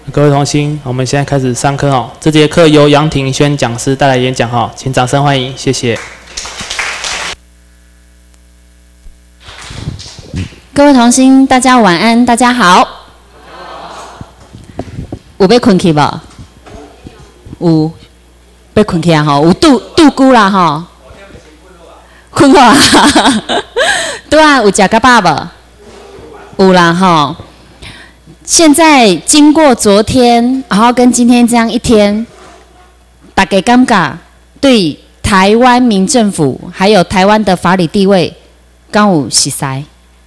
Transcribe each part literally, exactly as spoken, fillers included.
各位同心，我们现在开始上课哦。这节课由杨庭轩讲师带来演讲哈，请掌声欢迎，谢谢。 各位同心，大家晚安，大家好。有要困去无？有，要困去啊吼，有度度久啦吼。困好啊？对啊，有食到饱无？有啦吼。现在经过昨天，然后跟今天这样一天，大家感觉对台湾民政府还有台湾的法理地位，敢有熟悉？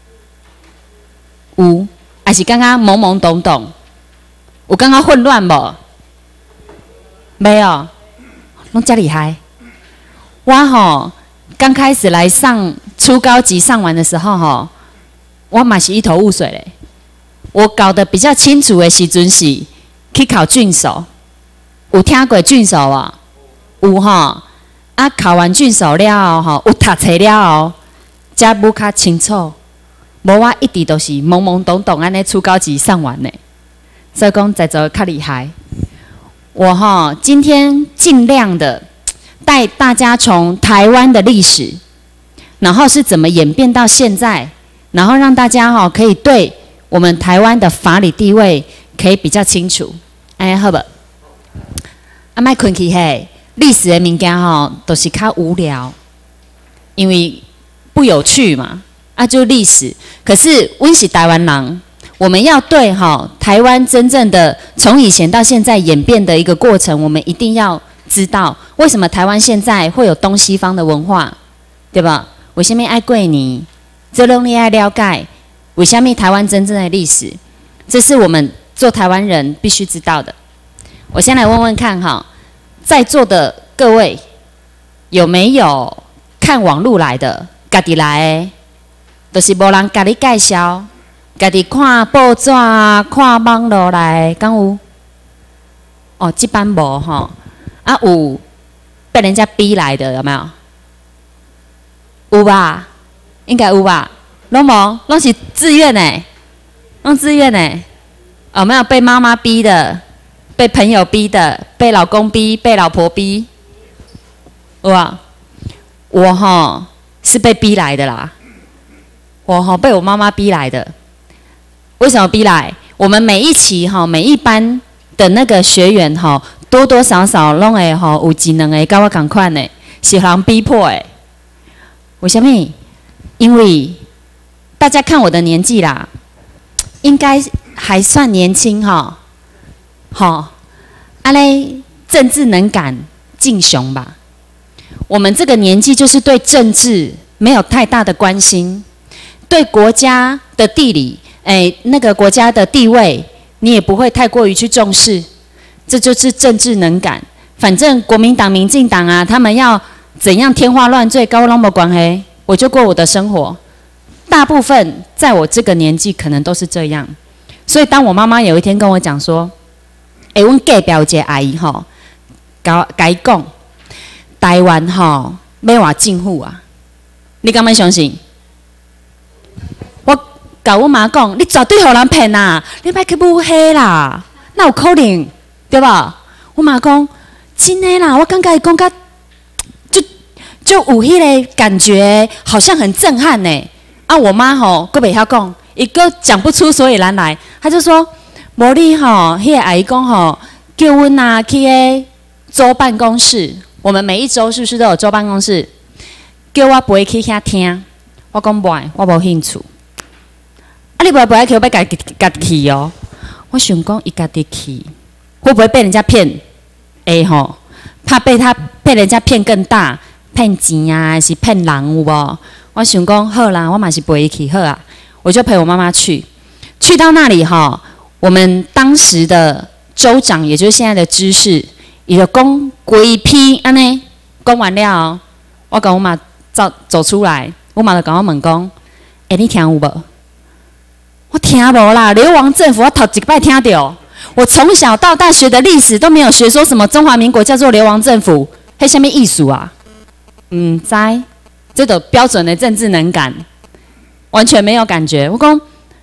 有，还是刚刚懵懵懂懂？有刚刚混乱无？没有，拢真厉害。我吼刚开始来上初高级上完的时候吼，我嘛是一头雾水嘞。我搞得比较清楚的时阵是去考郡守，有听过郡守啊？有吼，啊考完郡守了后吼，有读册了后，才要较清楚。无我一直都是懵懵懂懂安尼初高级上完呢，所以讲在座较厉害。我哈今天尽量的带大家从台湾的历史，然后是怎么演变到现在，然后让大家哈可以对我们台湾的法理地位可以比较清楚。哎，好不？啊，莫困去嘿，历史的物件吼都是较无聊，因为不有趣嘛。啊，就历史。可是阮是台湾人，我们要对哈台湾真正的从以前到现在演变的一个过程，我们一定要知道为什么台湾现在会有东西方的文化，对吧？为什么爱过年？这拢你爱了解。为什么台湾真正的历史？这是我们做台湾人必须知道的。我先来问问看哈，在座的各位有没有看网路来的？家己来的？就是无人甲你介绍，家己看报纸、看网络来，敢有？哦，这般无吼，啊有被人家逼来的，有没有？有吧？应该有吧？拢无，拢是自愿诶，拢自愿诶。哦，没有被妈妈逼的，被朋友逼的，被老公逼，被老婆逼，有啊？我吼是被逼来的啦。我哈被我妈妈逼来的，为什么逼来？我们每一期哈每一班的那个学员哈，多多少少拢会哈有技能诶，跟我同款诶，是人逼迫诶。为什么？因为大家看我的年纪啦，应该还算年轻哈，好，安嘞政治能感敬雄吧。我们这个年纪就是对政治没有太大的关心。对国家的地理，哎，那个国家的地位，你也不会太过于去重视，这就是政治能感。反正国民党、民进党啊，他们要怎样天花乱坠，跟我没关系，我就过我的生活。大部分在我这个年纪，可能都是这样。所以，当我妈妈有一天跟我讲说：“哎，阮隔壁有一个阿姨吼，甲甲伊讲，台湾吼要换政府啊，你敢要相信？”我甲我妈讲，你绝对互人骗啦！你莫去抹黑啦，那有可能对吧？我妈讲，真的啦，我感觉伊讲甲就就有迄个感觉，好像很震撼呢。啊，我妈吼，佫袂晓讲，伊佫讲不出所以然来，她就说：无你吼，迄个阿姨讲吼，叫阮啊去个州办公室，我们每一周是不是都有州办公室？叫我陪去遐听，我讲袂，我无兴趣。啊！你不要不爱去，要家己家己去哦。我想讲，伊家己去，会不会被人家骗？会吼，怕被他被人家骗更大，骗钱啊，还是骗人有无？我想讲，好啦，我嘛是陪伊去好啊。我就陪我妈妈去，去到那里哈，我们当时的州长，也就是现在的知事，伊就讲规批安尼，讲完了，我跟我妈走走出来，我妈就跟我问讲，哎，你听有无？我听无啦，流亡政府我头一摆听到。我从小到大学的历史都没有学说什么中华民国叫做流亡政府，迄什么意思啊？唔知，这种标准的政治能感，完全没有感觉。我讲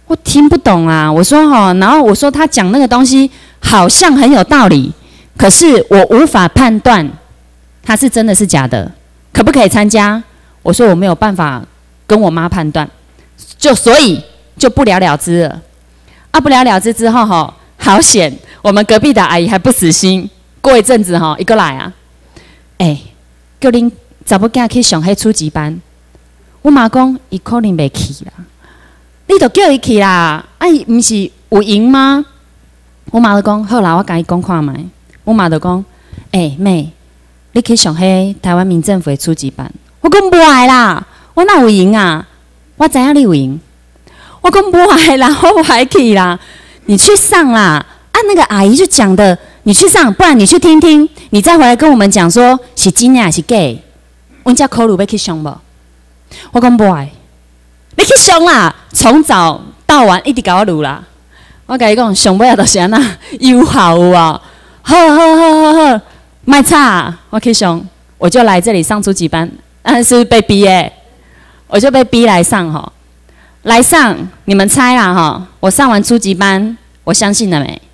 我听不懂啊。我说哈，然后我说他讲那个东西好像很有道理，可是我无法判断他是真的是假的，可不可以参加？我说我没有办法跟我妈判断，就所以就不了了之了。啊，不了了之之后哈，好险，我们隔壁的阿姨还不死心，过一阵子哈，一个来啊，哎、欸，叫恁查某囝去上迄初级班。我妈讲，伊可能袂去啦，你就叫伊去啦。啊，伊毋是有闲吗？我妈就讲，好啦，我甲伊讲看卖。我妈就讲，哎、欸、妹，你去上迄台湾民政府的初级班。我讲无爱啦，我哪有闲啊？我知影你有闲。我讲不爱啦，我不爱去啦，你去上啦。啊，那个阿姨就讲的，你去上，不然你去听听，你再回来跟我们讲说是真的还是假的。阮遮考虑要去上无？我讲不爱，你去上啦，从早到晚一直甲我录啦。我甲伊讲，上尾啊就是安那有效有啊，好好好好好，卖吵，我去上，我就来这里上初级班，但是被逼的，我就被逼来上吼。来上，你们猜啦哈！我上完初级班，我相信了没？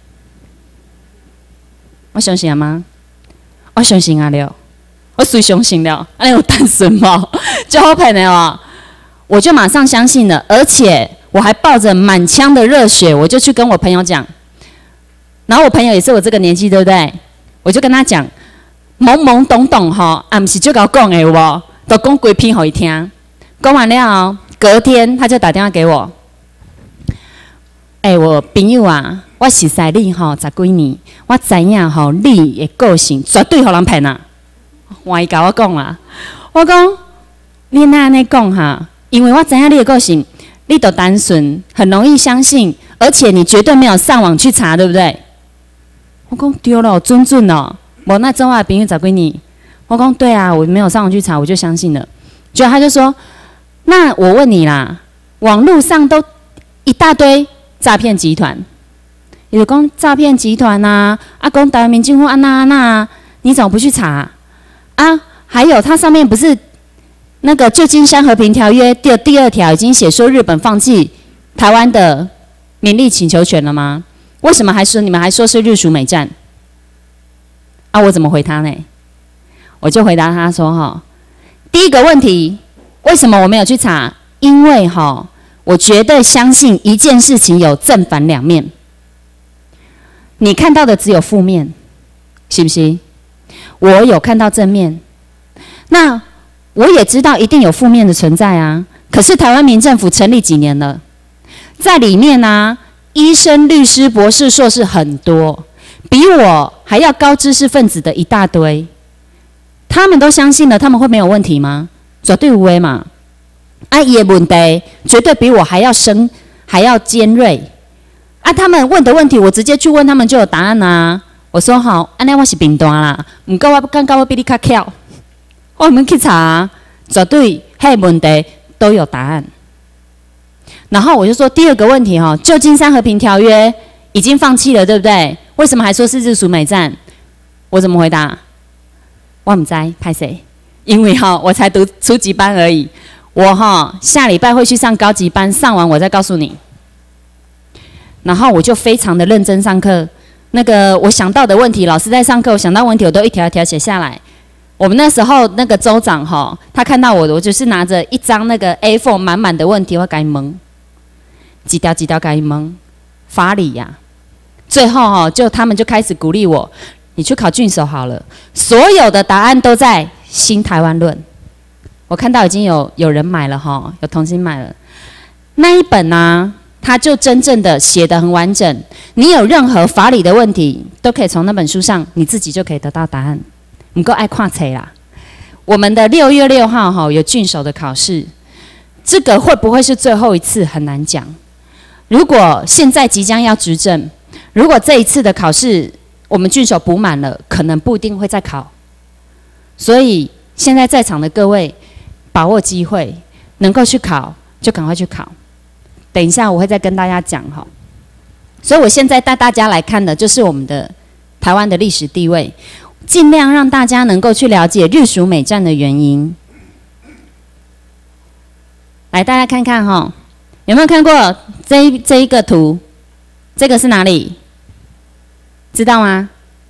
我相信了吗？我相信啊了，我随相信了，哎有单纯吗？就好骗的哦！我就马上相信了，而且我还抱着满腔的热血，我就去跟我朋友讲。然后我朋友也是我这个年纪，对不对？我就跟他讲，懵懵懂懂哈，啊，不是就甲我讲的有无？都讲规篇给伊听，讲完了。隔天他就打电话给我，哎、欸，我朋友啊，我识识你吼十几年，我知影吼你的个性绝对互人骗啊。我伊甲我讲啊，我讲你哪安尼讲哈？因为我知影你的个性，你都单纯，很容易相信，而且你绝对没有上网去查，对不对？我讲对了，准准哦。我那周啊朋友十几年，我讲对啊，我没有上网去查，我就相信了。结果他就说。那我问你啦，网络上都一大堆诈骗集团，有讲诈骗集团呐、啊，啊讲台湾民政府安那安那，你怎么不去查啊？还有它上面不是那个旧金山和平条约的第二条已经写说日本放弃台湾的民力请求权了吗？为什么还说你们还说是日属美战？啊，我怎么回他呢？我就回答他说哈，第一个问题。为什么我没有去查？因为哈，我绝对相信一件事情有正反两面。你看到的只有负面，是不是？我有看到正面，那我也知道一定有负面的存在啊。可是台湾民政府成立几年了，在里面呢、啊，医生、律师、博士、硕士很多，比我还要高知识分子的一大堆。他们都相信了，他们会没有问题吗？绝对有的嘛！啊，伊的问题绝对比我还要深，还要尖锐。啊，他们问的问题，我直接去问他们就有答案啊。我说好，安尼我是评断啦，唔过我感觉我比你较巧。我们去查，绝对迄问题都有答案。然后我就说第二个问题哈，旧金山和平条约已经放弃了，对不对？为什么还说是日属美战？我怎么回答？我唔知，拍谁？因为哈，我才读初级班而已，我哈下礼拜会去上高级班，上完我再告诉你。然后我就非常的认真上课，那个我想到的问题，老师在上课，我想到问题我都一条一条写下来。我们那时候那个州长哈，他看到我的，我就是拿着一张那个 A 四 满满的问题，我给他蒙，几条几条给他蒙，法理呀、啊。最后哈，就他们就开始鼓励我，你去考郡守好了，所有的答案都在。新台湾论，我看到已经有有人买了哈，有同心买了那一本啊，它就真正的写得很完整。你有任何法理的问题，都可以从那本书上，你自己就可以得到答案。不够爱看册啦。我们的六月六号哈有郡守的考试，这个会不会是最后一次很难讲。如果现在即将要执政，如果这一次的考试我们郡守补满了，可能不一定会再考。所以现在在场的各位，把握机会，能够去考就赶快去考。等一下我会再跟大家讲哈。所以我现在带大家来看的就是我们的台湾的历史地位，尽量让大家能够去了解日属美战的原因。来，大家看看哈， 有没有看过这一这一个图？这个是哪里？知道吗？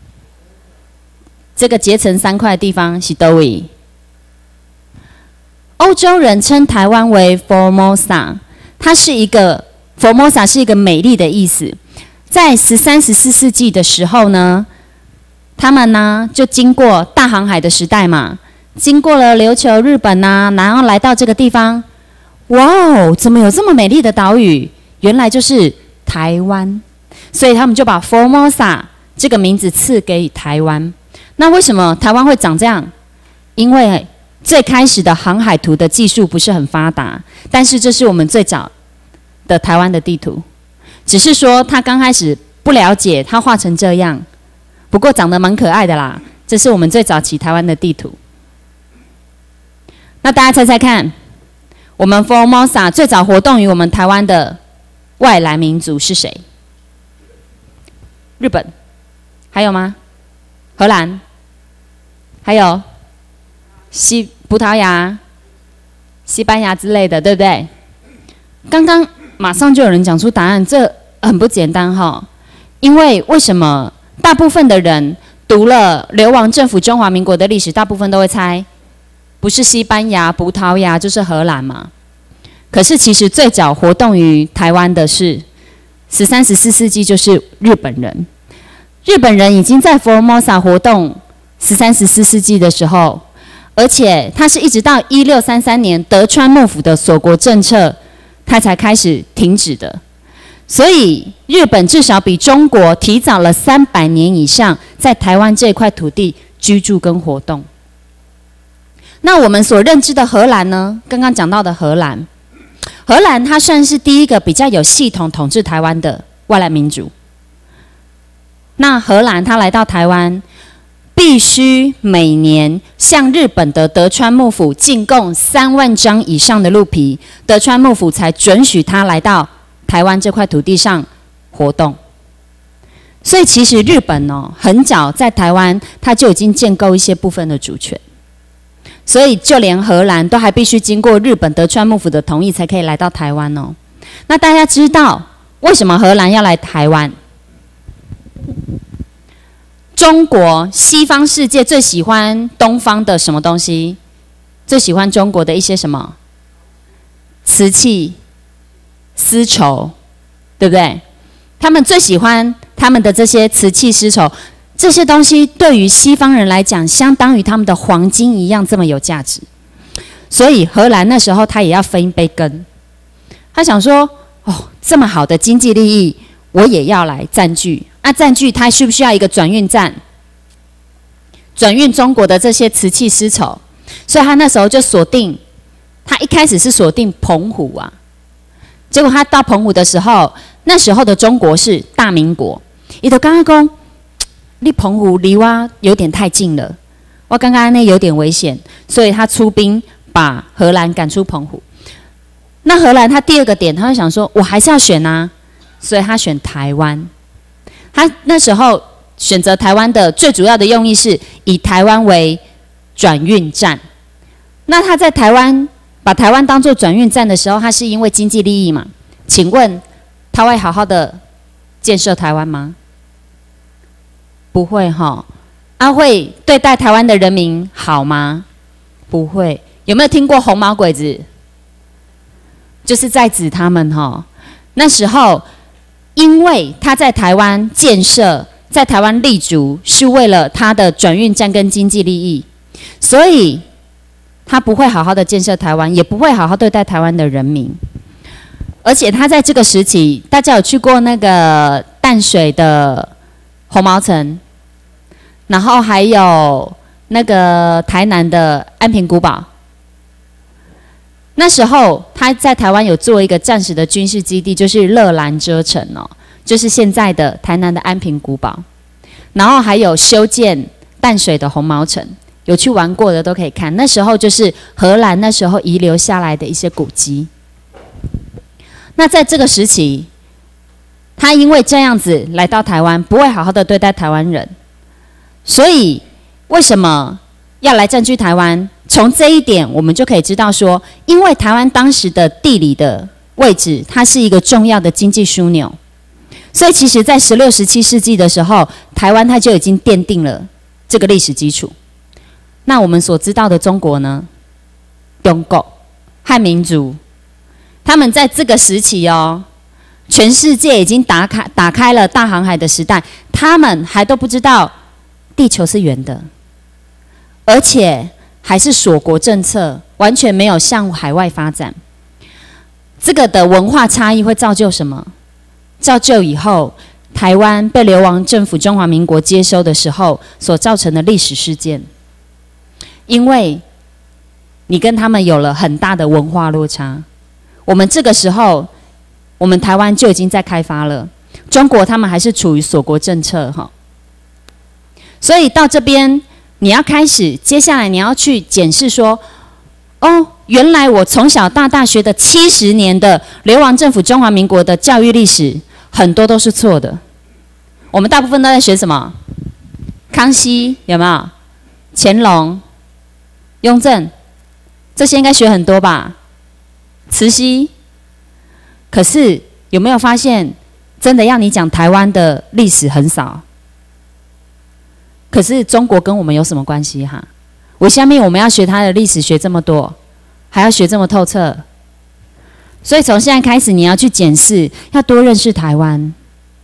这个截成三块的地方是哪里？欧洲人称台湾为 Formosa， 它是一个 Formosa 是一个美丽的意思。在十三、十四世纪的时候呢，他们呢就经过大航海的时代嘛，经过了琉球、日本呐、啊，然后来到这个地方，哇哦，怎么有这么美丽的岛屿？原来就是台湾，所以他们就把 Formosa 这个名字赐给台湾。那为什么台湾会长这样？因为最开始的航海图的技术不是很发达，但是这是我们最早的台湾的地图，只是说他刚开始不了解，他画成这样，不过长得蛮可爱的啦。这是我们最早期台湾的地图。那大家猜猜看，我们 Formosa 最早活动于我们台湾的外来民族是谁？日本，还有吗？荷兰，还有西葡萄牙、西班牙之类的，对不对？刚刚马上就有人讲出答案，这很不简单哈。因为为什么大部分的人读了流亡政府中华民国的历史，大部分都会猜，不是西班牙、葡萄牙就是荷兰嘛？可是其实最早活动于台湾的是十三、十四世纪，就是日本人。日本人已经在 Formosa 活动十三、十四世纪的时候，而且他是一直到一六三三年德川幕府的锁国政策，他才开始停止的。所以日本至少比中国提早了三百年以上，在台湾这块土地居住跟活动。那我们所认知的荷兰呢？刚刚讲到的荷兰，荷兰它算是第一个比较有系统统治台湾的外来民族。那荷兰它来到台湾，必须每年向日本的德川幕府进贡三万张以上的鹿皮，德川幕府才准许他来到台湾这块土地上活动。所以其实日本哦，很早在台湾，它就已经建构一些部分的主权。所以就连荷兰都还必须经过日本德川幕府的同意，才可以来到台湾哦。那大家知道为什么荷兰要来台湾？中国西方世界最喜欢东方的什么东西？最喜欢中国的一些什么？瓷器、丝绸，对不对？他们最喜欢他们的这些瓷器、丝绸，这些东西对于西方人来讲，相当于他们的黄金一样这么有价值。所以荷兰那时候他也要分一杯羹，他想说：哦，这么好的经济利益，我也要来占据。啊，占据它需不需要一个转运站？转运中国的这些瓷器丝绸，所以他那时候就锁定，他一开始是锁定澎湖啊。结果他到澎湖的时候，那时候的中国是大民国，伊就刚刚讲，你澎湖离我有点太近了，我刚刚那有点危险，所以他出兵把荷兰赶出澎湖。那荷兰他第二个点，他就想说，我还是要选啊，所以他选台湾。他那时候选择台湾的最主要的用意是以台湾为转运站。那他在台湾把台湾当作转运站的时候，他是因为经济利益嘛？请问他会好好的建设台湾吗？不会哈。他会对待台湾的人民好吗？不会。有没有听过红毛鬼子？就是在指他们哈。那时候。因为他在台湾建设，在台湾立足，是为了他的转运站跟经济利益，所以他不会好好的建设台湾，也不会好好对待台湾的人民。而且他在这个时期，大家有去过那个淡水的红毛城，然后还有那个台南的安平古堡。那时候他在台湾有做一个暂时的军事基地，就是乐兰遮城哦，就是现在的台南的安平古堡，然后还有修建淡水的红毛城，有去玩过的都可以看。那时候就是荷兰那时候遗留下来的一些古迹。那在这个时期，他因为这样子来到台湾，不会好好的对待台湾人，所以为什么要来占据台湾？从这一点，我们就可以知道说，因为台湾当时的地理的位置，它是一个重要的经济枢纽。所以其实在十六、十七世纪的时候，台湾它就已经奠定了这个历史基础。那我们所知道的中国呢？中国汉民族，他们在这个时期哦，全世界已经打开打开了大航海的时代，他们还都不知道地球是圆的，而且还是锁国政策，完全没有向海外发展。这个的文化差异会造就什么？造就以后台湾被流亡政府中华民国接收的时候所造成的历史事件。因为你跟他们有了很大的文化落差，我们这个时候，我们台湾就已经在开发了，中国他们还是处于锁国政策哈。所以到这边，你要开始，接下来你要去检视说，哦，原来我从小到大学的七十年的流亡政府中华民国的教育历史，很多都是错的。我们大部分都在学什么？康熙有没有？乾隆、雍正，这些应该学很多吧？慈禧。可是有没有发现，真的要你讲台湾的历史很少？可是中国跟我们有什么关系哈？我下面我们要学它的历史学这么多，还要学这么透彻，所以从现在开始你要去检视，要多认识台湾。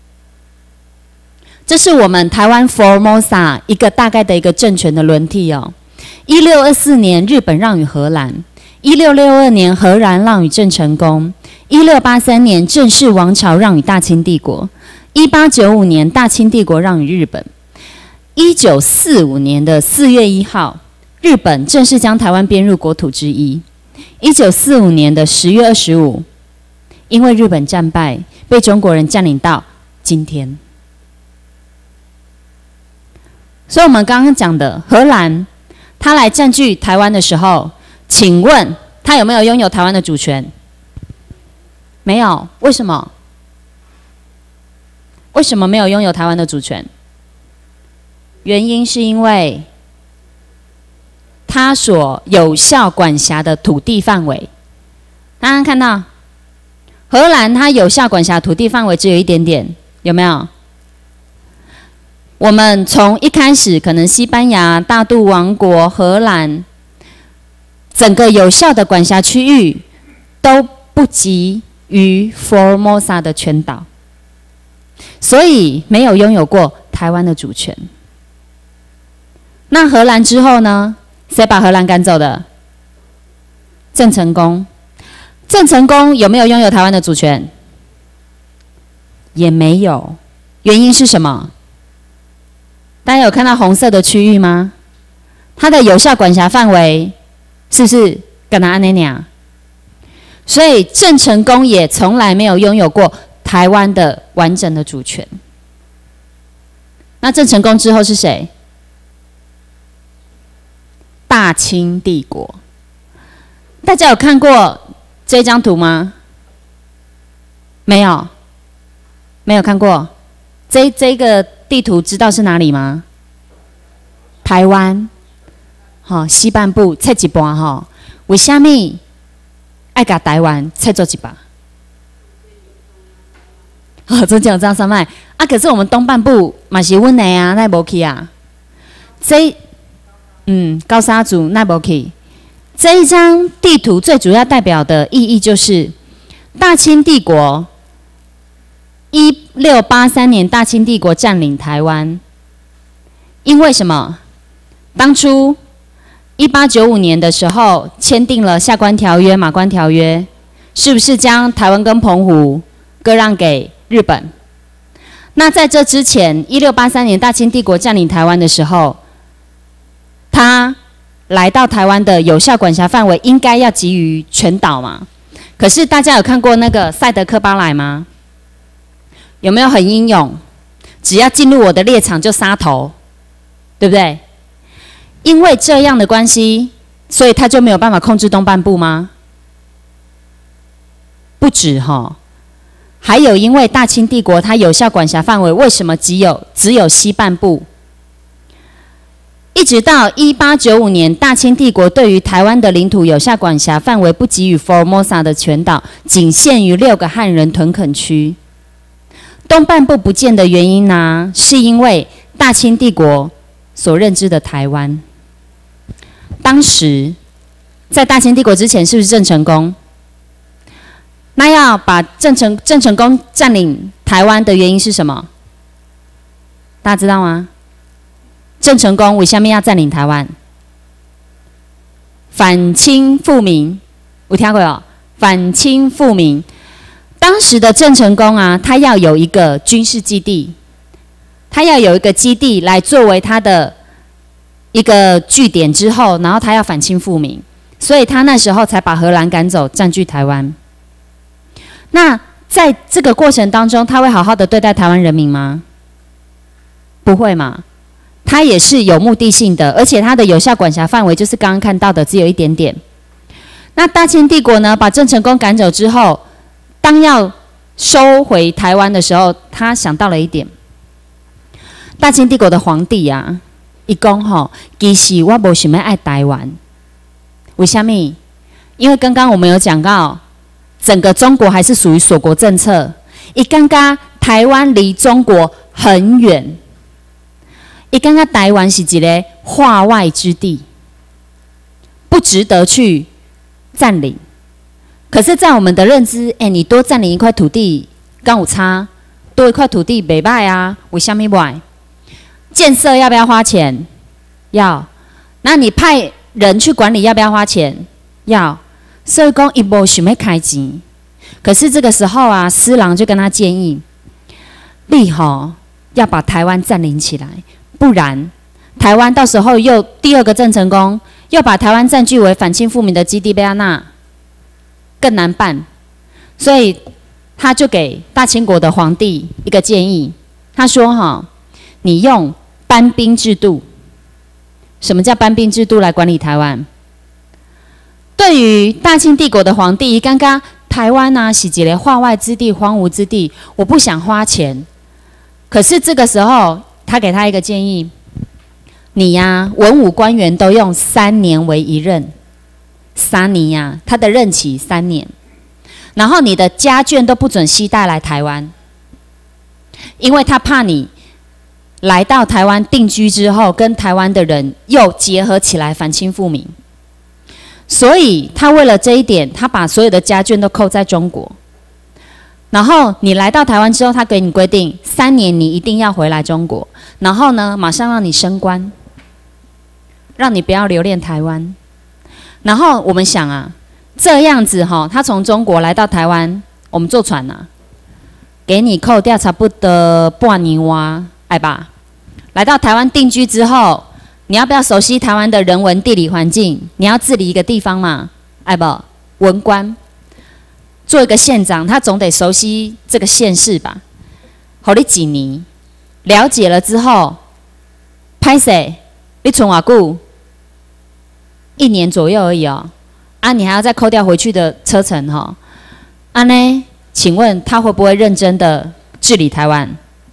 这是我们台湾 Formosa 一个大概的一个政权的轮替哦。一六二四年日本让与荷兰，一六六二年荷兰让与郑成功，一六八三年郑氏王朝让与大清帝国，一八九五年大清帝国让与日本，一九四五年的四月一号，日本正式将台湾编入国土之一。一九四五年的十月二十五，因为日本战败，被中国人占领到今天。所以我们刚刚讲的荷兰，他来占据台湾的时候，请问他有没有拥有台湾的主权？没有。为什么？为什么没有拥有台湾的主权？原因是因为他所有效管辖的土地范围，大家看到荷兰它有效管辖土地范围只有一点点，有没有？我们从一开始可能西班牙、大肚王国、荷兰，整个有效的管辖区域都不及于 Formosa 的全岛，所以没有拥有过台湾的主权。那荷兰之后呢？谁把荷兰赶走的？郑成功。郑成功有没有拥有台湾的主权？也没有。原因是什么？大家有看到红色的区域吗？它的有效管辖范围是不是跟他安那样？所以郑成功也从来没有拥有过台湾的完整的主权。那郑成功之后是谁？大清帝国。大家有看过这张图吗？没有，没有看过。这这个地图知道是哪里吗？台湾，好、哦、西半部切一半哈。为什么爱把台湾切做一半？哦，中间有这样山脉啊，可是我们东半部嘛是阮的啊，那无去啊。这嗯，高沙族那无去。这一张地图最主要代表的意义就是大清帝国。一六八三年，大清帝国占领台湾，因为什么？当初一八九五年的时候签订了《下关条约》《马关条约》，是不是将台湾跟澎湖割让给日本？那在这之前，一六八三年大清帝国占领台湾的时候，他来到台湾的有效管辖范围应该要给予全岛嘛？可是大家有看过那个赛德克巴莱吗？有没有很英勇？只要进入我的猎场就杀头，对不对？因为这样的关系，所以他就没有办法控制东半部吗？不止哈，还有因为大清帝国它有效管辖范围为什么只有只有西半部？ 一直到一八九五年，大清帝国对于台湾的领土有效管辖范围不及于 Formosa 的全岛，仅限于六个汉人屯垦区。东半部不见的原因呢，是因为大清帝国所认知的台湾。当时在大清帝国之前，是不是郑成功？那要把郑成郑成功占领台湾的原因是什么？大家知道吗？郑成功为什么要占领台湾？反清复明，有听过哦？反清复明，当时的郑成功啊，他要有一个军事基地，他要有一个基地来作为他的一个据点之后，然后他要反清复明，所以他那时候才把荷兰赶走，占据台湾。那在这个过程当中，他会好好的对待台湾人民吗？不会嘛？它也是有目的性的，而且它的有效管辖范围就是刚刚看到的，只有一点点。那大清帝国呢，把郑成功赶走之后，当要收回台湾的时候，他想到了一点。大清帝国的皇帝啊，他说吼，其实我不想要爱台湾，为什么？因为刚刚我们有讲到，整个中国还是属于锁国政策，他感觉台湾离中国很远。他感觉台湾是一个化外之地，不值得去占领。可是，在我们的认知，哎、欸，你多占领一块土地，刚有差，多一块土地袂歹啊？为什么不爱？建设要不要花钱？要。那你派人去管理要不要花钱？要。所以讲，伊无想要开钱。可是这个时候啊，施琅就跟他建议，你吼要把台湾占领起来。不然，台湾到时候又第二个郑成功又把台湾占据为反清复明的基地，贝亚纳更难办。所以他就给大清国的皇帝一个建议，他说：“哈，你用班兵制度。什么叫班兵制度来管理台湾？对于大清帝国的皇帝，刚刚台湾啊是一个化外之地、荒芜之地，我不想花钱。可是这个时候。”他给他一个建议，你呀、啊，文武官员都用三年为一任，三年呀、啊，他的任期三年，然后你的家眷都不准携带来台湾，因为他怕你来到台湾定居之后，跟台湾的人又结合起来反清复明，所以他为了这一点，他把所有的家眷都扣在中国。然后你来到台湾之后，他给你规定三年你一定要回来中国，然后呢，马上让你升官，让你不要留恋台湾。然后我们想啊，这样子哈、哦，他从中国来到台湾，我们坐船啊，给你扣掉差不多半年哇，哎吧。来到台湾定居之后，你要不要熟悉台湾的人文地理环境？你要治理一个地方嘛，哎不，文官。做一个县长，他总得熟悉这个县市吧？好，你几年了解了之后，拍谁？你存偌久？一年左右而已哦。啊，你还要再扣掉回去的车程哈、哦。啊呢？请问他会不会认真的治理台湾？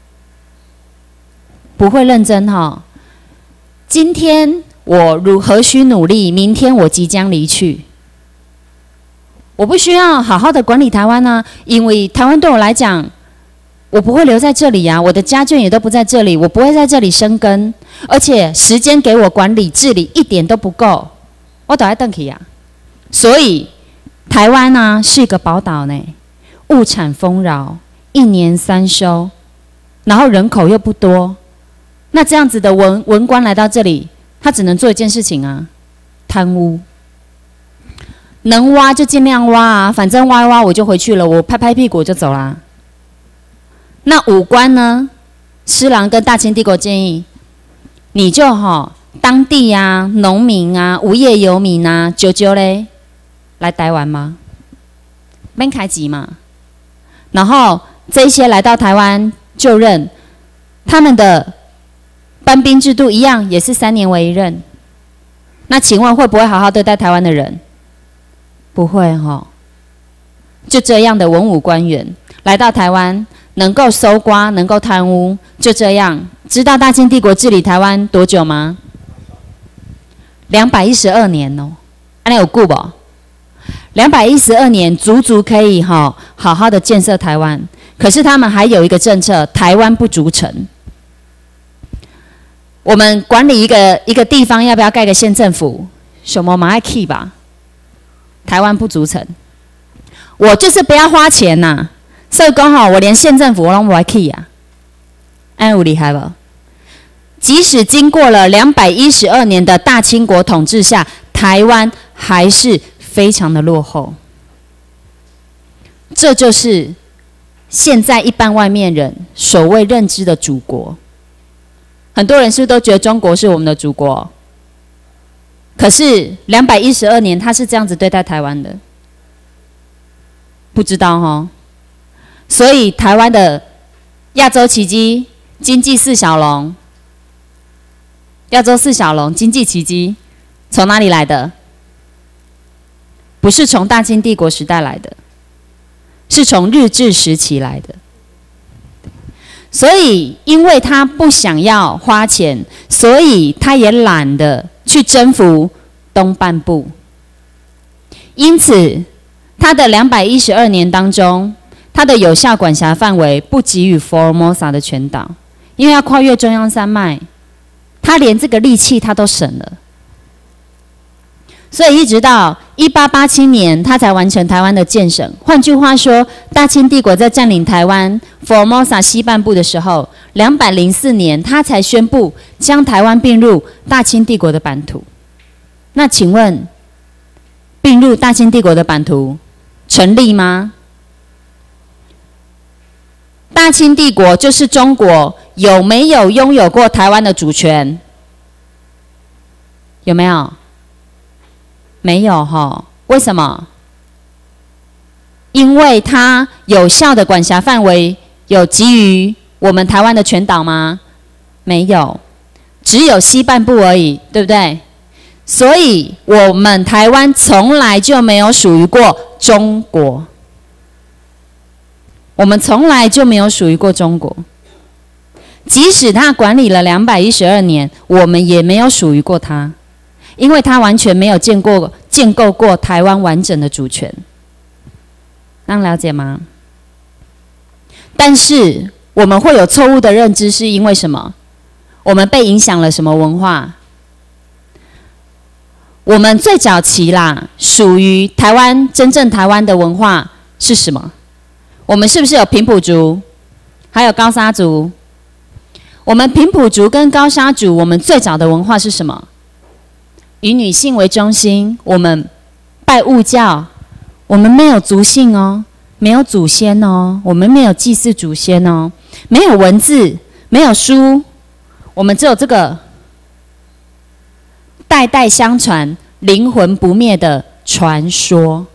不会认真哈、哦。今天我如何须努力，明天我即将离去。我不需要好好的管理台湾呢、啊，因为台湾对我来讲，我不会留在这里呀、啊，我的家眷也都不在这里，我不会在这里生根，而且时间给我管理治理一点都不够，我都要回去呀。所以台湾呢、啊、是一个宝岛呢，物产丰饶，一年三收，然后人口又不多，那这样子的文文官来到这里，他只能做一件事情啊，贪污。能挖就尽量挖啊，反正挖一挖我就回去了，我拍拍屁股就走啦。那武官呢？施琅跟大清帝国建议，你就哈、哦、当地啊、农民啊、无业游民啊、舅舅嘞，来台湾吗？免开籍嘛。然后这些来到台湾就任，他们的班兵制度一样，也是三年为一任。那请问会不会好好对待台湾的人？不会哈、哦，就这样的文武官员来到台湾，能够搜刮，能够贪污，就这样。知道大清帝国治理台湾多久吗？ 两百一十二年哦，安尼有久不？两百一十二年，足足可以哈、哦、好好的建设台湾。可是他们还有一个政策，台湾不逐城。我们管理一个一个地方，要不要盖个县政府？什么马爱 key 吧？台湾不逐城，我就是不要花钱呐、啊。所以刚好我连县政府我都不爱 key 啊，哎，有厉害不？即使经过了两百一十二年的大清国统治下，台湾还是非常的落后。这就是现在一般外面人所谓认知的祖国。很多人是不是都觉得中国是我们的祖国？可是两百一十二年他是这样子对待台湾的，不知道齁。所以台湾的亚洲奇迹、经济四小龙、亚洲四小龙、经济奇迹从哪里来的？不是从大清帝国时代来的，是从日治时期来的。所以，因为他不想要花钱，所以他也懒得去征服东半部。因此，他的两百一十二年当中，他的有效管辖范围不给予佛尔摩萨的全岛，因为要跨越中央山脉，他连这个力气他都省了。所以一直到一八八七年，他才完成台湾的建省。换句话说，大清帝国在占领台湾佛尔摩萨西半部的时候，两百零四年他才宣布将台湾并入大清帝国的版图。那请问，并入大清帝国的版图成立吗？大清帝国就是中国，有没有拥有过台湾的主权？有没有？没有哈，为什么？因为它有效的管辖范围有给予我们台湾的全岛吗？没有，只有西半部而已，对不对？所以我们台湾从来就没有属于过中国，我们从来就没有属于过中国。即使他管理了两百一十二年，我们也没有属于过他。因为他完全没有建过建构过台湾完整的主权，能了解吗？但是我们会有错误的认知，是因为什么？我们被影响了什么文化？我们最早期啦，属于台湾真正台湾的文化是什么？我们是不是有平埔族，还有高沙族？我们平埔族跟高沙族，我们最早的文化是什么？以女性为中心，我们拜物教，我们没有族姓哦，没有祖先哦，我们没有祭祀祖先哦，没有文字，没有书，我们只有这个代代相传、灵魂不灭的传说。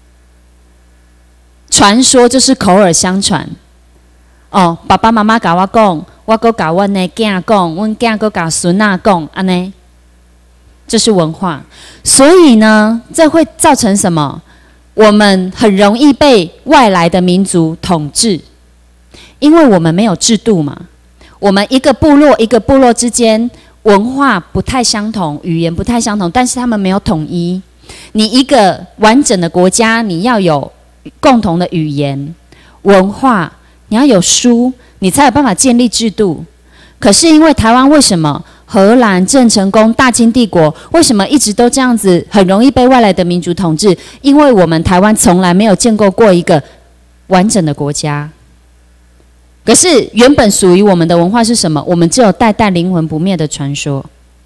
传说就是口耳相传。哦，爸爸妈妈甲我讲，我阁甲阮的囝讲，阮囝阁甲孙仔讲，安尼。这是文化，所以呢，这会造成什么？我们很容易被外来的民族统治，因为我们没有制度嘛。我们一个部落一个部落之间文化不太相同，语言不太相同，但是他们没有统一。你一个完整的国家，你要有共同的语言、文化，你要有书，你才有办法建立制度。可是因为台湾为什么？荷兰、郑成功、大清帝国为什么一直都这样子，很容易被外来的民族统治？因为我们台湾从来没有建构过一个完整的国家。可是原本属于我们的文化是什么？我们只有代代灵魂不灭的传说。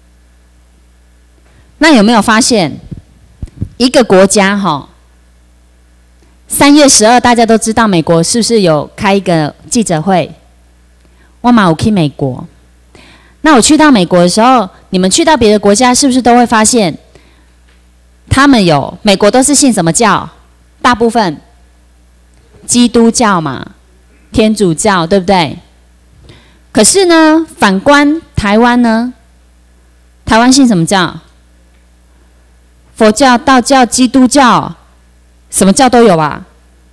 那有没有发现，一个国家哈，三月十二大家都知道，美国是不是有开一个记者会？我嘛有去美国。那我去到美国的时候，你们去到别的国家，是不是都会发现，他们有美国都是信什么教？大部分基督教嘛，天主教，对不对？可是呢，反观台湾呢，台湾信什么教？佛教、道教、基督教，什么教都有吧？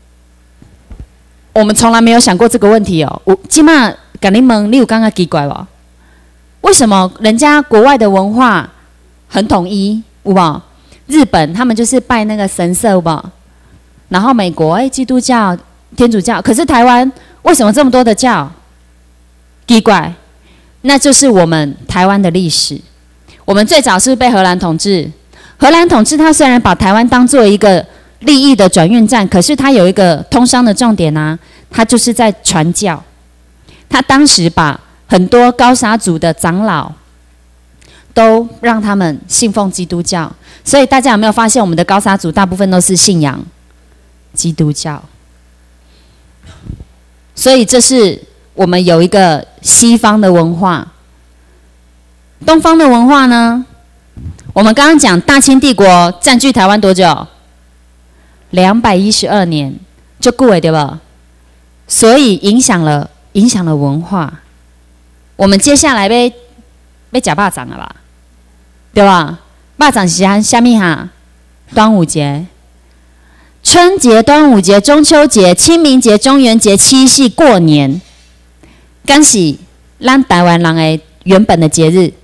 我们从来没有想过这个问题哦。我起码跟你问，你有感觉奇怪不？为什么人家国外的文化很统一，有无？日本他们就是拜那个神社，有无？然后美国哎，基督教、天主教，可是台湾为什么这么多的教？奇怪，那就是我们台湾的历史。我们最早是被荷兰统治，荷兰统治他虽然把台湾当做一个利益的转运站，可是他有一个通商的重点啊，他就是在传教。他当时把很多高砂族的长老都让他们信奉基督教，所以大家有没有发现，我们的高砂族大部分都是信仰基督教？所以这是我们有一个西方的文化。东方的文化呢？我们刚刚讲大清帝国占据台湾多久？两百一十二年，就久的对吧？所以影响了影响了文化。我们接下来要要吃肉粽了吧？对吧？肉粽是含什么哈？端午节、春节、端午节、中秋节、清明节、中元节、七夕、过年，敢是咱台湾人的原本的节日？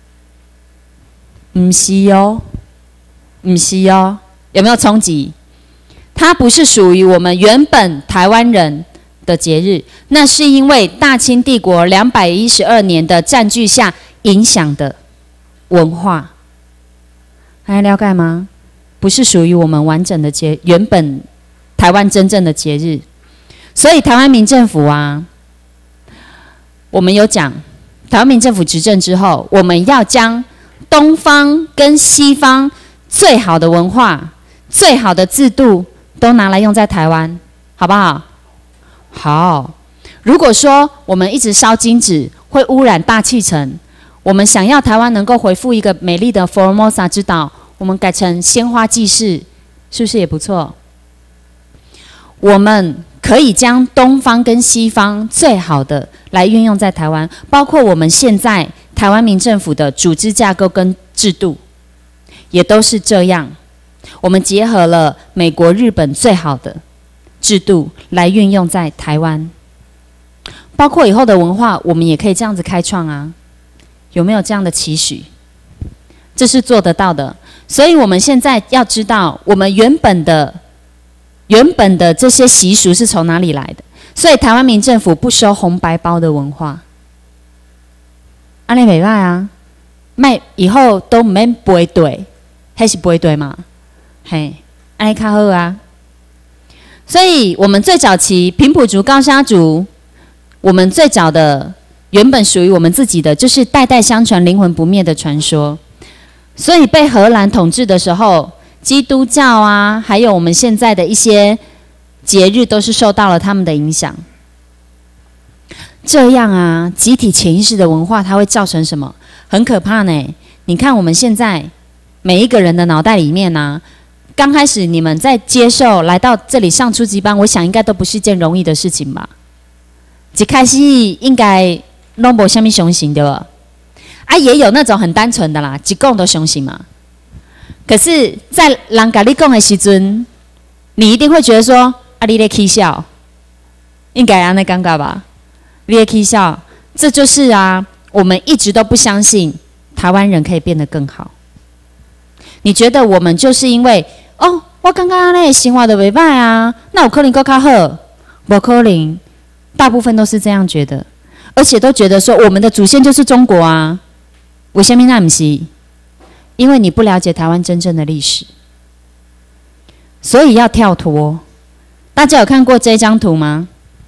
不是哦，不是哦，有没有冲击？它不是属于我们原本台湾人的节日，那是因为大清帝国两百一十二年的占据下影响的文化，还了解吗？不是属于我们完整的节，原本台湾真正的节日。所以台湾民政府啊，我们有讲，台湾民政府执政之后，我们要将东方跟西方最好的文化、最好的制度都拿来用在台湾，好不好？好。如果说我们一直烧金纸会污染大气层，我们想要台湾能够恢复一个美丽的 Formosa 之岛，我们改成鲜花祭祀，是不是也不错？我们可以将东方跟西方最好的来运用在台湾，包括我们现在台湾民政府的组织架构跟制度，也都是这样。我们结合了美国、日本最好的制度来运用在台湾，包括以后的文化，我们也可以这样子开创啊。有没有这样的期许？这是做得到的。所以我们现在要知道，我们原本的原本的这些习俗是从哪里来的。所以台湾民政府不收红白包的文化，安尼袂歹啊，卖以后都唔免背对，还是背对嘛？嘿，安尼较好啊。所以我们最早期平埔族、高砂族，我们最早的原本属于我们自己的，就是代代相传、灵魂不灭的传说。所以被荷兰统治的时候，基督教啊，还有我们现在的一些节日，都是受到了他们的影响。这样啊，集体潜意识的文化，它会造成什么？很可怕呢。你看我们现在每一个人的脑袋里面啊，刚开始你们在接受来到这里上初级班，我想应该都不是一件容易的事情吧。一开始应该都没什么相信对吧？啊，也有那种很单纯的啦，一讲都相信嘛。可是，在人跟你讲的时阵，你一定会觉得说，啊，你在起笑，应该安尼感觉吧？你在起笑，这就是啊，我们一直都不相信台湾人可以变得更好。你觉得我们就是因为哦，我刚刚那生活都袂歹啊，那有可能更较好？不可能，大部分都是这样觉得，而且都觉得说我们的祖先就是中国啊。为什么那不是？因为你不了解台湾真正的历史，所以要跳脱。大家有看过这张图吗？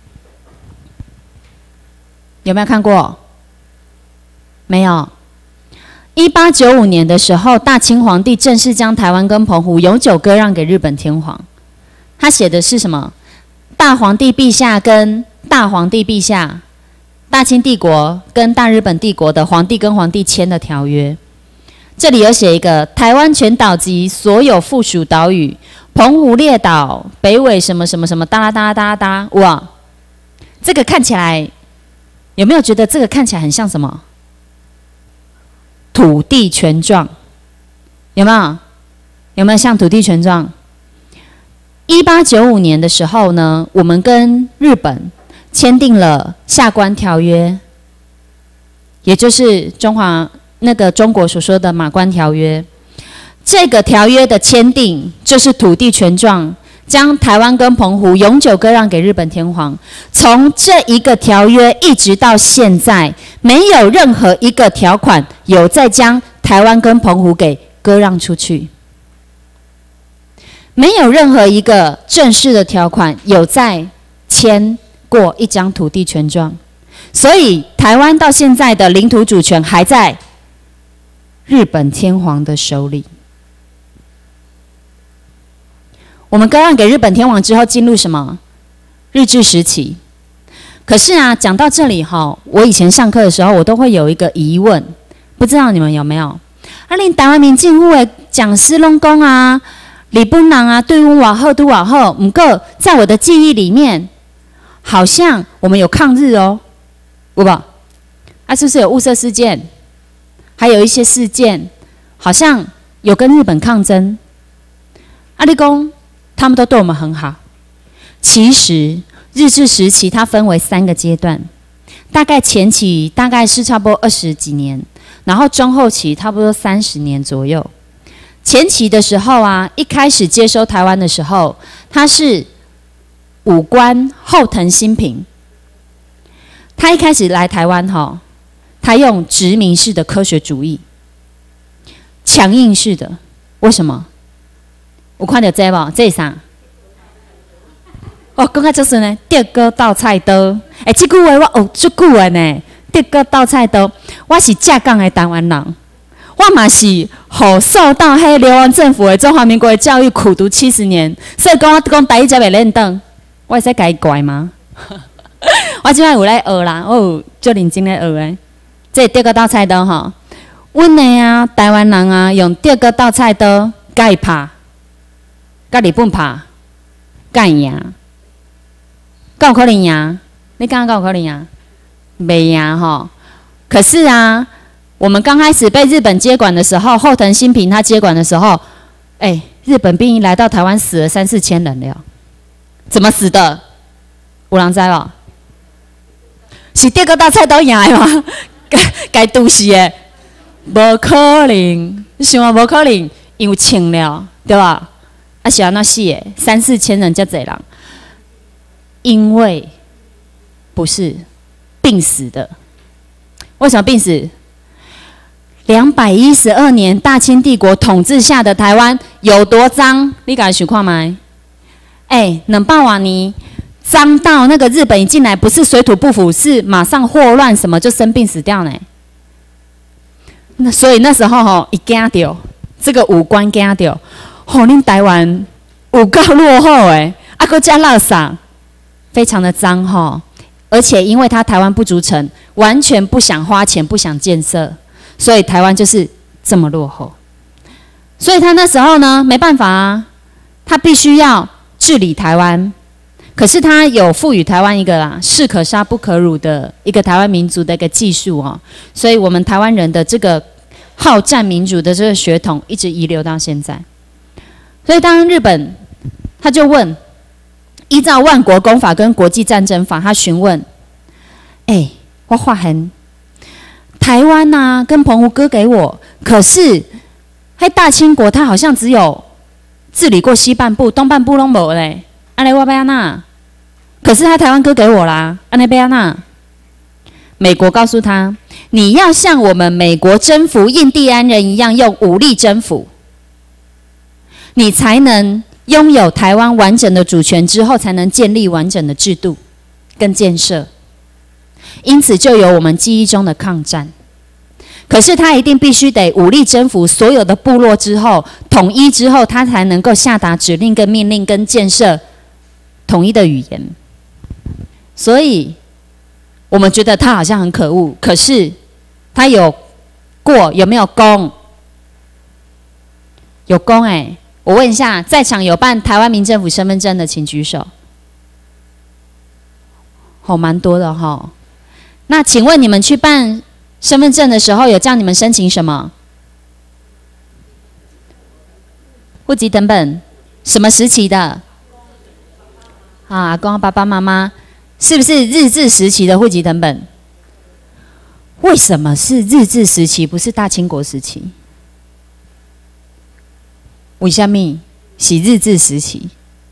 有没有看过？没有。一八九五年的时候，大清皇帝正式将台湾跟澎湖永久割让给日本天皇。他写的是什么？大皇帝陛下跟大皇帝陛下，大清帝国跟大日本帝国的皇帝跟皇帝签的条约。这里有写一个台湾全岛及所有附属岛屿，澎湖列岛、北纬什么什么什么，哒啦哒啦哒啦哒啦，哇！这个看起来有没有觉得这个看起来很像什么？土地权状，有没有？有没有像土地权状？一八九五年的时候呢，我们跟日本签订了下关条约，也就是中华那个中国所说的马关条约。这个条约的签订就是土地权状，将台湾跟澎湖永久割让给日本天皇。从这一个条约一直到现在，没有任何一个条款有再将台湾跟澎湖给割让出去，没有任何一个正式的条款有再签过一张土地权状。所以台湾到现在的领土主权还在日本天皇的手里。我们割让给日本天皇之后，进入什么？日治时期。可是啊，讲到这里哈，我以前上课的时候，我都会有一个疑问，不知道你们有没有？啊，令台湾民政府的讲师拢讲啊，日本人啊，对我往后都往后，不过在我的记忆里面，好像我们有抗日哦，有吧？啊，是不是有雾社事件？还有一些事件，好像有跟日本抗争。啊，你讲他们都对我们很好。其实日治时期它分为三个阶段，大概前期大概是差不多二十几年，然后中后期差不多三十年左右。前期的时候啊，一开始接收台湾的时候，他是武官后藤新平。他一开始来台湾哈，他用殖民式的科学主义，强硬式的。为什么？有看到这无？这是啥？哦，讲到就是呢，德哥倒菜刀。哎、欸，这句话我学足久的呢。德哥倒菜刀，我是正港的台湾人，我嘛是互受到迄流亡政府的中华民国的教育苦读七十年，所以讲我讲台语才袂认得。我会使改怪吗？我即摆有咧学啦，我有足认真咧学诶。这德哥倒菜刀吼，阮的啊台湾人啊用德哥倒菜刀，甲伊拍。甲日本拍，敢会赢？敢有可能赢？你敢敢有可能赢？袂赢吼。可是啊，我们刚开始被日本接管的时候，后藤新平他接管的时候，哎、欸，日本兵一来到台湾，死了三四千人了。怎么死的？有人知无？是德国大菜刀赢的吗？该该毒死的，无可能。你想啊，无可能，因为清了，对吧？啊，是安怎死的？三四千人，遮侪人，因为不是病死的。为什么病死？两百一十二年大清帝国统治下的台湾有多脏？你敢想看吗？哎、欸，两百多年脏到那个日本一进来，不是水土不服，是马上霍乱，什么就生病死掉呢？那所以那时候吼，一惊到这个武官惊到。吼、哦，恁台湾有够落后诶，啊，搁加垃圾，非常的脏吼。而且因为他台湾不足城，完全不想花钱，不想建设，所以台湾就是这么落后。所以他那时候呢，没办法啊，他必须要治理台湾。可是他有赋予台湾一个啦，士可杀不可辱的一个台湾民族的一个技术哦。所以我们台湾人的这个好战民主的这个血统，一直遗留到现在。所以，当日本他就问，依照万国公法跟国际战争法，他询问：哎、欸，我发现台湾呐、啊、跟澎湖割给我，可是喺大清国，他好像只有治理过西半部，东半部拢无嘞。安尼我要安那？可是他台湾割给我啦，安尼要安那？美国告诉他：你要像我们美国征服印第安人一样，用武力征服。你才能拥有台湾完整的主权，之后才能建立完整的制度跟建设。因此就有我们记忆中的抗战。可是他一定必须得武力征服所有的部落之后，统一之后，他才能够下达指令跟命令跟建设统一的语言。所以我们觉得他好像很可恶，可是他有过有没有功？有功哎、欸。我问一下，在场有办台湾民政府身份证的，请举手。好、哦，蛮多的哈、哦。那请问你们去办身份证的时候，有叫你们申请什么？户籍誊本，什么时期的？啊，跟我爸爸妈妈，是不是日治时期的户籍誊本？ 为什么是日治时期，不是大清国时期？为什么是日治时期？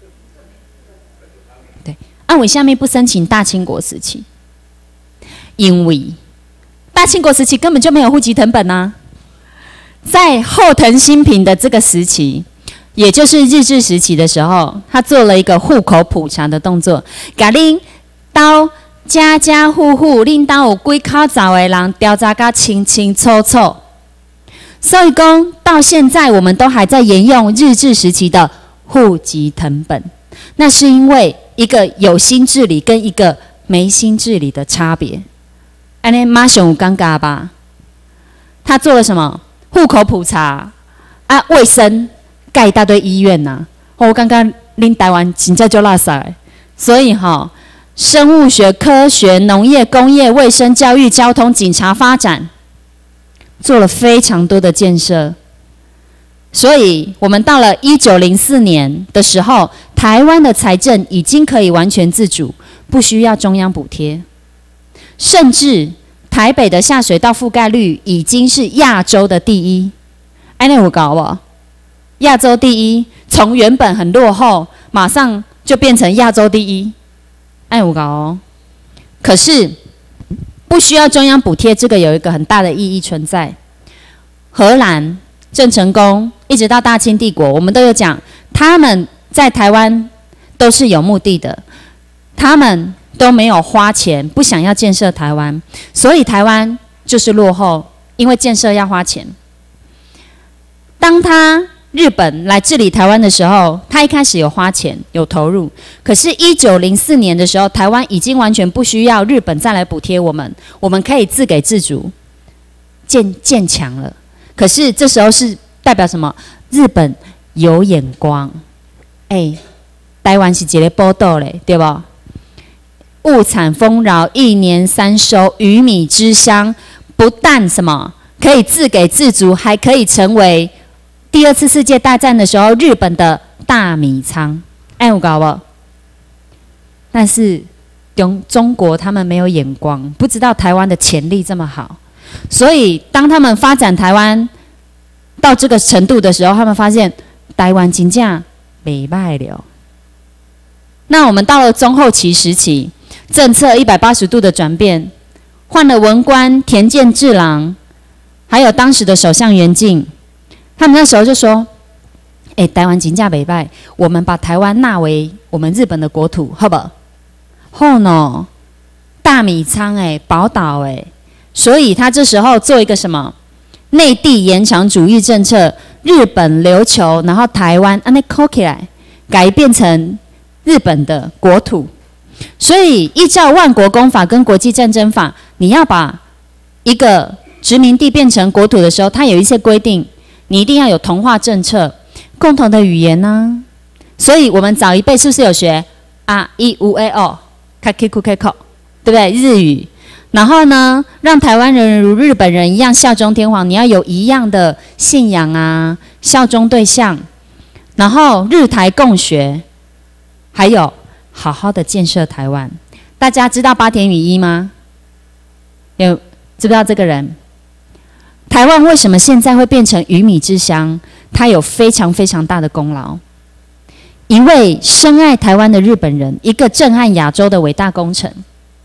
对，啊，为什么不申请大清国时期？因为大清国时期根本就没有户籍誊本啊。在后藤新平的这个时期，也就是日治时期的时候，他做了一个户口普查的动作，甲恁到家家户户，恁兜有几口罩的人调查个清清楚楚。所以讲到现在，我们都还在沿用日治时期的户籍誊本，那是因为一个有心治理跟一个没心治理的差别。安尼马上有尴尬吧？他做了什么？户口普查啊，卫生盖一大堆医院呐、啊。我刚刚恁台湾真正就垃圾，所以哈、哦，生物学、科学、农业、工业、卫生、教育、交通、警察发展，做了非常多的建设。所以我们到了一九零四年的时候，台湾的财政已经可以完全自主，不需要中央补贴，甚至台北的下水道覆盖率已经是亚洲的第一。哎，那有搞不？亚洲第一，从原本很落后，马上就变成亚洲第一。哎，有搞哦。可是不需要中央补贴，这个有一个很大的意义存在。荷兰、郑成功一直到大清帝国，我们都有讲，他们在台湾都是有目的的，他们都没有花钱，不想要建设台湾，所以台湾就是落后，因为建设要花钱。当他日本来治理台湾的时候，他一开始有花钱，有投入，可是一九零四年的时候，台湾已经完全不需要日本再来补贴我们，我们可以自给自足，建建强了。可是这时候是代表什么？日本有眼光，哎、欸，台湾是一个宝岛嘞，对吧？物产丰饶，一年三收，鱼米之乡，不但什么可以自给自足，还可以成为第二次世界大战的时候日本的大米仓。哎，有搞不？但是中中国他们没有眼光，不知道台湾的潜力这么好，所以当他们发展台湾到这个程度的时候，他们发现台湾真正没败了。那我们到了中后期时期，政策一百八十度的转变，换了文官田健治郎，还有当时的首相袁敬，他们那时候就说：“哎、欸，台湾真正没败，我们把台湾纳为我们日本的国土，好不好？后呢，大米仓哎，宝岛哎，所以他这时候做一个什么内地延长主义政策，日本琉球，然后台湾啊那扣起来，改变成日本的国土。所以依照万国公法跟国际战争法，你要把一个殖民地变成国土的时候，它有一些规定，你一定要有同化政策，共同的语言呢、啊。所以我们早一辈是不是有学啊一五 a 哦，卡 k 库 k 口，对不对？日语。然后呢，让台湾人如日本人一样效忠天皇，你要有一样的信仰啊，效忠对象。然后日台共学，还有好好的建设台湾。大家知道八田羽衣吗？有知不知道这个人？台湾为什么现在会变成鱼米之乡？他有非常非常大的功劳。一位深爱台湾的日本人，一个震撼亚洲的伟大工程。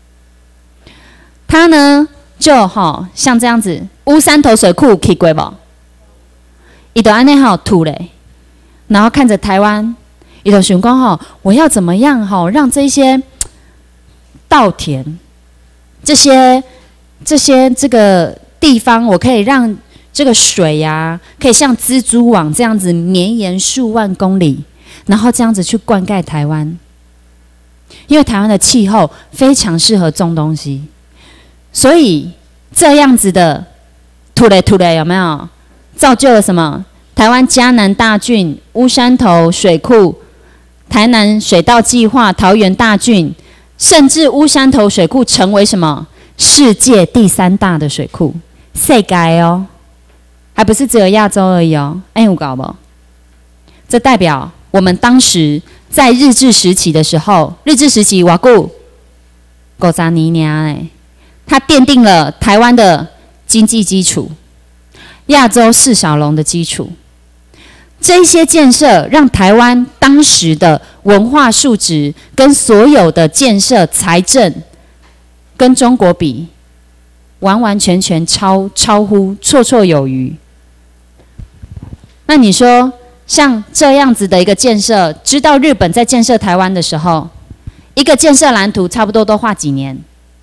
他呢，就哈、哦、像这样子，乌山头水库去过不？伊就安尼好土嘞，然后看着台湾，伊就想讲哈，我要怎么样哈，让这些稻田、这些这些这个地方，我可以让这个水呀、啊，可以像蜘蛛网这样子绵延数万公里，然后这样子去灌溉台湾，因为台湾的气候非常适合种东西。所以这样子的土雷土雷有没有造就了什么？台湾嘉南大郡、乌山头水库、台南水稻计划、桃园大郡，甚至乌山头水库成为什么？世界第三大的水库，世界哦，还不是只有亚洲而已哦。哎，有搞不？这代表我们当时在日治时期的时候，日治时期偌久五十年呢。 它奠定了台湾的经济基础，亚洲四小龙的基础。这些建设让台湾当时的文化素质跟所有的建设财政跟中国比，完完全全超超乎绰绰有余。那你说像这样子的一个建设，知道日本在建设台湾的时候，一个建设蓝图差不多都画几年？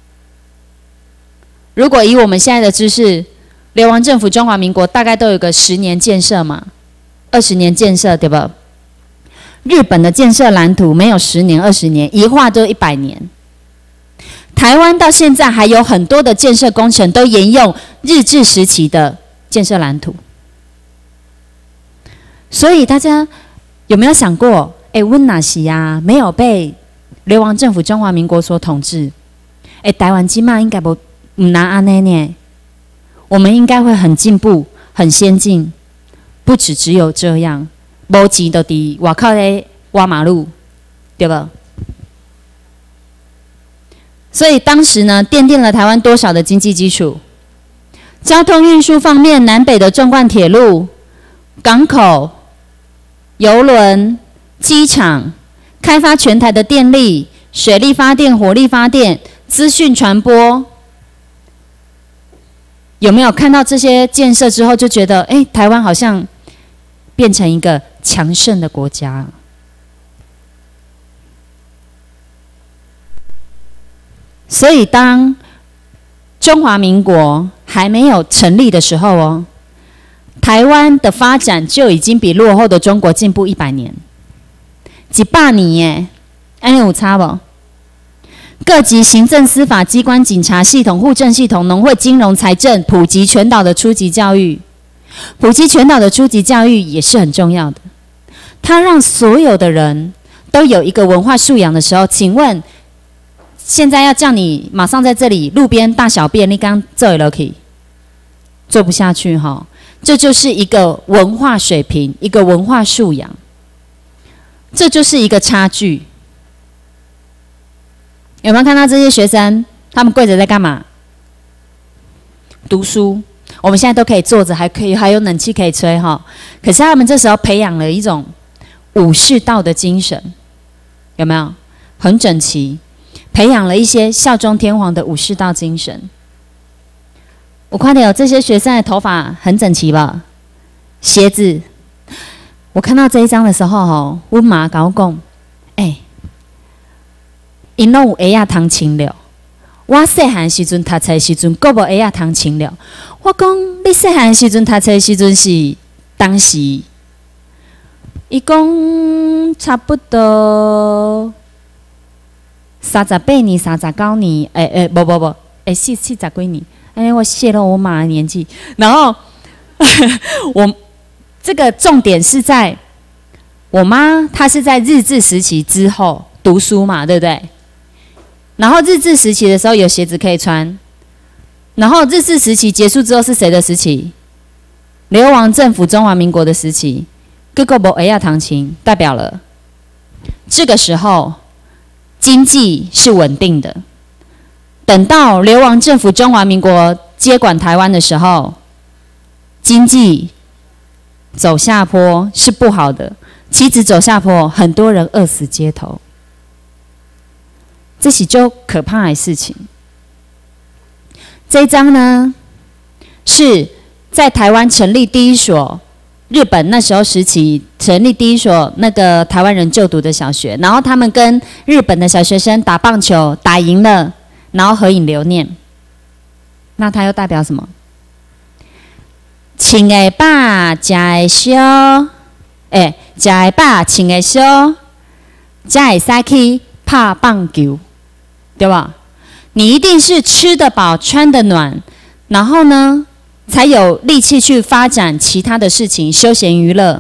如果以我们现在的知识，流亡政府中华民国大概都有个十年建设嘛，二十年建设，对吧？日本的建设蓝图没有十年、二十年，一画就一百年。台湾到现在还有很多的建设工程都沿用日治时期的建设蓝图。所以大家有没有想过，哎，温哪西啊没有被流亡政府中华民国所统治？哎，台湾今嘛应该不不难安内呢？我们应该会很进步、很先进。不只只有这样，没钱就伫外口咧挖马路，对吧？所以当时呢，奠定了台湾多少的经济基础？交通运输方面，南北的纵贯铁路、港口、邮轮、机场，开发全台的电力、水力发电、火力发电、资讯传播。有没有看到这些建设之后，就觉得，哎，台湾好像变成一个强盛的国家？所以，当中华民国还没有成立的时候哦，台湾的发展就已经比落后的中国进步一百年，几百年耶，安尼有差不？各级行政、司法机关、警察系统、户政系统、农会、金融、财政，普及全岛的初级教育。普及全岛的初级教育也是很重要的，它让所有的人都有一个文化素养的时候，请问，现在要叫你马上在这里路边大小便，你刚做得起？做不下去哈，这就是一个文化水平，一个文化素养，这就是一个差距。有没有看到这些学生？他们跪着在干嘛？读书。我们现在都可以坐着，还可以还有冷气可以吹哈。可是他们这时候培养了一种武士道的精神，有没有？很整齐，培养了一些效忠天皇的武士道精神。我看到有这些学生的头发很整齐吧？鞋子，我看到这一张的时候哈，我妈跟我讲，哎。因拢有鞋仔通穿了，我细汉时阵读册时阵，阁无鞋仔通穿了。我讲你细汉时阵读册时阵是当时，伊讲差不多三十八年、三十九年，诶、欸、诶，无无无，诶四四十几年。哎，我泄露我妈的年纪。然后我这个重点是在我妈，她是在日治时期之后读书嘛，对不对？然后日治时期的时候有鞋子可以穿，然后日治时期结束之后是谁的时期？流亡政府中华民国的时期，各个无鞋仔通穿，代表了这个时候经济是稳定的。等到流亡政府中华民国接管台湾的时候，经济走下坡是不好的，岂止走下坡，很多人饿死街头。这是就可怕的事情。这一章呢，是在台湾成立第一所日本那时候时期成立第一所那个台湾人就读的小学，然后他们跟日本的小学生打棒球，打赢了，然后合影留念。那它又代表什么？穿的饱，食的烧，诶，食的饱，穿的烧，才会使去拍棒球。对吧？你一定是吃得饱、穿得暖，然后呢，才有力气去发展其他的事情，休闲娱乐。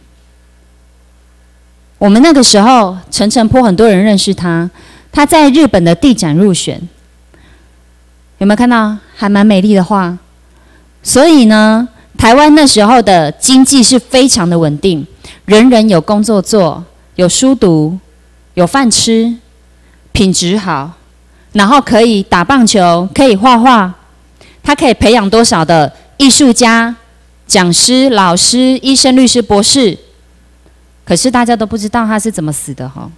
我们那个时候，陈澄波很多人认识他，他在日本的地展入选，有没有看到？还蛮美丽的画。所以呢，台湾那时候的经济是非常的稳定，人人有工作做，有书读，有饭吃。品质好， 然后可以打棒球，可以画画，他可以培养多少的艺术家、讲师、老师、医生、律师、博士。可是大家都不知道他是怎么死的哈，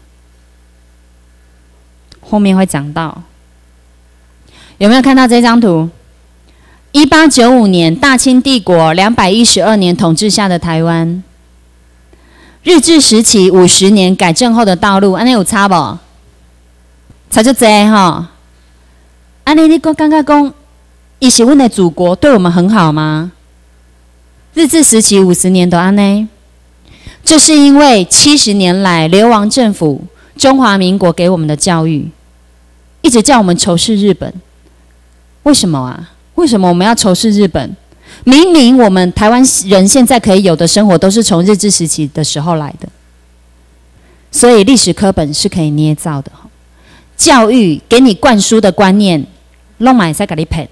后面会讲到。有没有看到这张图？一八九五年，大清帝国两百一十二年统治下的台湾，日治时期五十年改正后的道路，安尼有差不？差就多哈。安尼你刚刚讲，伊是阮的祖国，对我们很好吗？日治时期五十年都安尼，这是因为七十年来流亡政府、中华民国给我们的教育，一直叫我们仇视日本。为什么啊？为什么我们要仇视日本？明明我们台湾人现在可以有的生活，都是从日治时期的时候来的。所以历史课本是可以捏造的。教育给你灌输的观念，弄买再给你骗。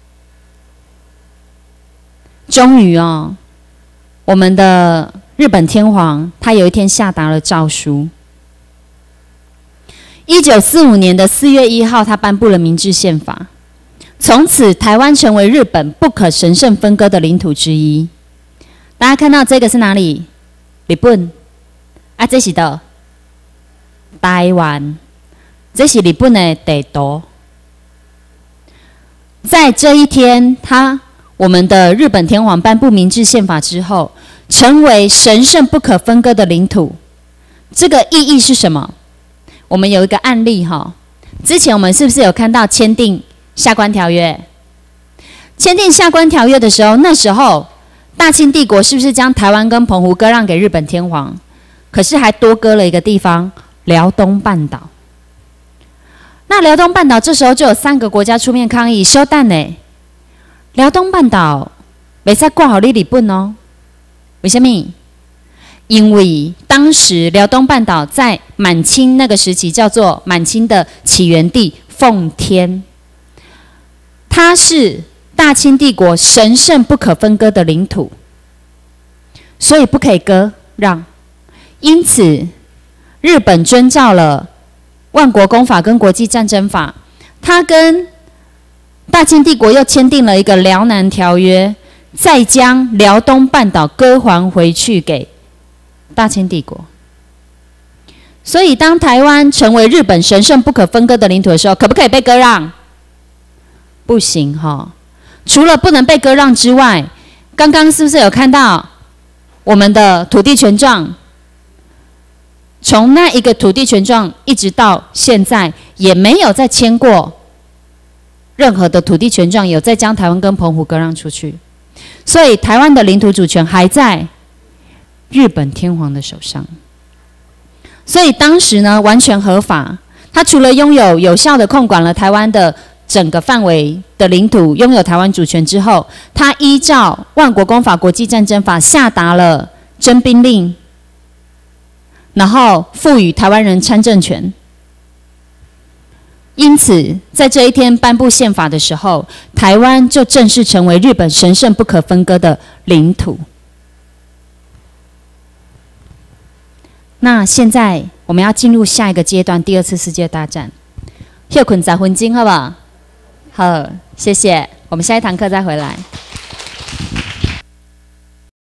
终于哦，我们的日本天皇他有一天下达了诏书。一九四五年的四月一号，他颁布了明治宪法。从此，台湾成为日本不可神圣分割的领土之一。大家看到这个是哪里？日本啊，这是的台湾，这是日本的地图。在这一天，他我们的日本天皇颁布明治宪法之后，成为神圣不可分割的领土。这个意义是什么？我们有一个案例哈，之前我们是不是有看到签订下关条约？签订下关条约的时候，那时候大清帝国是不是将台湾跟澎湖割让给日本天皇？可是还多割了一个地方，辽东半岛。那辽东半岛这时候就有三个国家出面抗议，小等呢，辽东半岛没再挂好你日本哦。为什么？因为当时辽东半岛在满清那个时期叫做满清的起源地奉天。它是大清帝国神圣不可分割的领土，所以不可以割让。因此，日本遵照了万国公法跟国际战争法，它跟大清帝国又签订了一个辽南条约，再将辽东半岛割还回去给大清帝国。所以，当台湾成为日本神圣不可分割的领土的时候，可不可以被割让？不行哈，除了不能被割让之外，刚刚是不是有看到我们的土地权状？从那一个土地权状一直到现在，也没有再签过任何的土地权状有再将台湾跟澎湖割让出去，所以台湾的领土主权还在日本天皇的手上。所以当时呢，完全合法。他除了拥有有效的控管了台湾的整个范围的领土，拥有台湾主权之后，他依照万国公法、国际战争法下达了征兵令，然后赋予台湾人参政权。因此，在这一天颁布宪法的时候，台湾就正式成为日本神圣不可分割的领土。那现在我们要进入下一个阶段，第二次世界大战。休困十分钟，好不好？好，谢谢。我们下一堂课再回来。